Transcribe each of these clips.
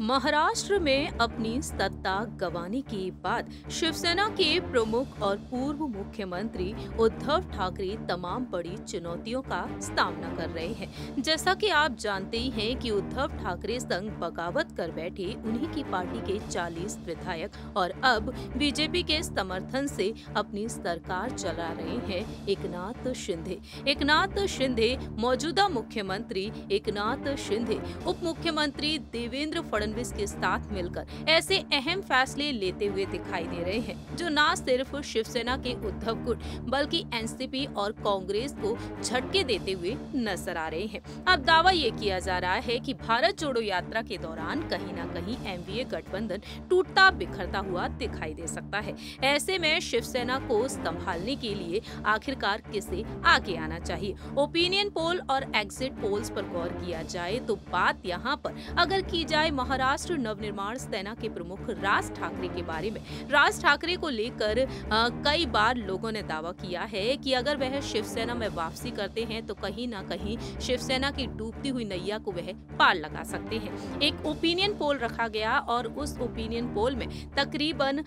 महाराष्ट्र में अपनी सत्ता गंवाने के बाद शिवसेना के प्रमुख और पूर्व मुख्यमंत्री उद्धव ठाकरे तमाम बड़ी चुनौतियों का सामना कर रहे हैं। जैसा कि आप जानते ही हैं कि उद्धव ठाकरे संग बगावत कर बैठे उन्हीं की पार्टी के 40 विधायक और अब बीजेपी के समर्थन से अपनी सरकार चला रहे हैं एकनाथ शिंदे। एकनाथ शिंदे मौजूदा मुख्यमंत्री एकनाथ शिंदे उप मुख्यमंत्री देवेंद्र फडणवीस के साथ मिलकर ऐसे अहम फैसले लेते हुए दिखाई दे रहे हैं जो न सिर्फ शिवसेना के उद्धव गुट बल्कि एनसीपी और कांग्रेस को झटके देते हुए नजर आ रहे हैं। अब दावा ये किया जा रहा है कि भारत जोड़ो यात्रा के दौरान कहीं न कहीं एनडीए गठबंधन टूटता बिखरता हुआ दिखाई दे सकता है। ऐसे में शिवसेना को संभालने के लिए आखिरकार किसे आगे आना चाहिए। ओपिनियन पोल और एग्जिट पोल्स पर गौर किया जाए तो बात यहाँ पर अगर की जाए महाराष्ट्र नवनिर्माण सेना के प्रमुख राज ठाकरे के बारे में। राज ठाकरे को लेकर कई बार लोगों ने दावा किया है कि अगर वह शिवसेना में वापसी करते हैं तो कहीं ना कहीं शिवसेना की डूबती हुई नैया को वह पार लगा सकते हैं। एक ओपिनियन पोल रखा गया और उस ओपिनियन पोल में तकरीबन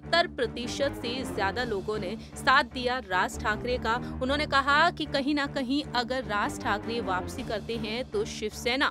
70% से ज्यादा लोगों ने साथ दिया राज ठाकरे का। उन्होंने कहा कि कहीं ना कहीं अगर राज ठाकरे वापसी करते हैं तो शिवसेना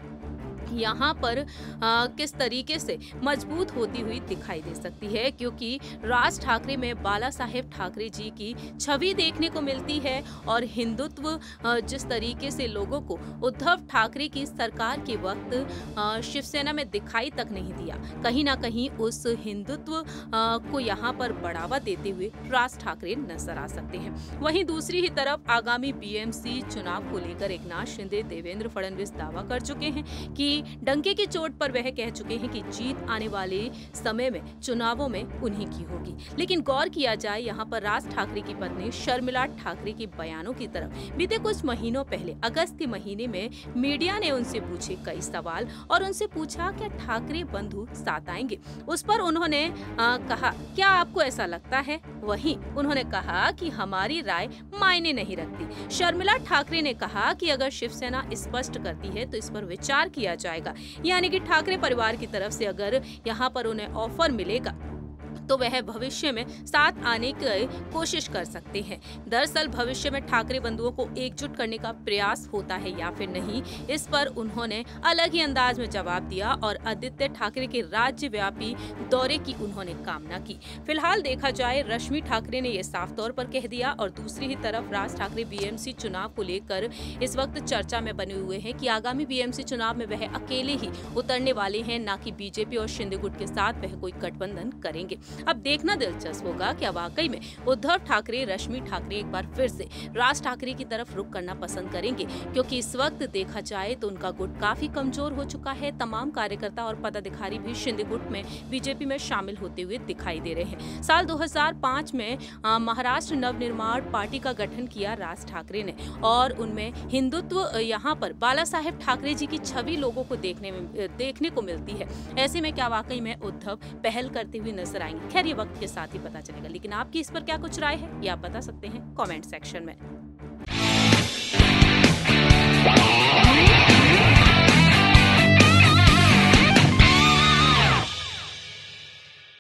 यहाँ पर किस तरीके से मजबूत होती हुई दिखाई दे सकती है, क्योंकि राज ठाकरे में बाला साहेब ठाकरे जी की छवि देखने को मिलती है और हिंदुत्व जिस तरीके से लोगों को उद्धव ठाकरे की सरकार के वक्त शिवसेना में दिखाई तक नहीं दिया, कहीं ना कहीं उस हिंदुत्व को यहाँ पर बढ़ावा देते हुए राज ठाकरे नजर आ सकते हैं। वहीं दूसरी ही तरफ आगामी बीएमसी चुनाव को लेकर एकनाथ शिंदे देवेंद्र फडणवीस दावा कर चुके हैं कि डंके की चोट पर वह कह चुके हैं कि जीत आने वाले समय में चुनावों में उन्हीं की होगी। लेकिन गौर किया जाए यहाँ पर राज ठाकरे की पत्नी शर्मिला ठाकरे के बयानों की तरफ। बीते कुछ महीनों पहले अगस्त के महीने में मीडिया ने उनसे पूछे कई सवाल और उनसे पूछा क्या ठाकरे बंधु साथ आएंगे। उस पर उन्होंने कहा क्या आपको ऐसा लगता है। वहीं उन्होंने कहा कि हमारी राय मायने नहीं रखती। शर्मिला ठाकरे ने कहा कि अगर शिवसेना स्पष्ट करती है तो इस पर विचार किया जाएगा, यानी कि ठाकरे परिवार की तरफ से अगर यहाँ पर उन्हें ऑफर मिलेगा तो वह भविष्य में साथ आने की कोशिश कर सकते हैं। दरअसल भविष्य में ठाकरे बंधुओं को एकजुट करने का प्रयास होता है या फिर नहीं, इस पर उन्होंने अलग ही अंदाज में जवाब दिया और आदित्य ठाकरे के राज्यव्यापी दौरे की उन्होंने कामना की। फिलहाल देखा जाए रश्मि ठाकरे ने यह साफ तौर पर कह दिया और दूसरी ही तरफ राज ठाकरे बीएमसी चुनाव को लेकर इस वक्त चर्चा में बने हुए हैं कि आगामी बीएमसी चुनाव में वह अकेले ही उतरने वाले हैं, न कि बीजेपी और शिंदे गुट के साथ वह कोई गठबंधन करेंगे। अब देखना दिलचस्प होगा क्या वाकई में उद्धव ठाकरे रश्मि ठाकरे एक बार फिर से राज ठाकरे की तरफ रुख करना पसंद करेंगे, क्योंकि इस वक्त देखा जाए तो उनका गुट काफी कमजोर हो चुका है। तमाम कार्यकर्ता और पदाधिकारी भी शिंदे गुट में बीजेपी में शामिल होते हुए दिखाई दे रहे हैं। साल 2005 में महाराष्ट्र नवनिर्माण पार्टी का गठन किया राज ठाकरे ने और उनमें हिंदुत्व यहाँ पर बाला साहेब ठाकरे जी की छवि लोगों को देखने को मिलती है। ऐसे में क्या वाकई में उद्धव पहल करते हुए नजर आएंगे। खैर ये वक्त के साथ ही पता चलेगा, लेकिन आपकी इस पर क्या कुछ राय है ये आप बता सकते हैं कमेंट सेक्शन में।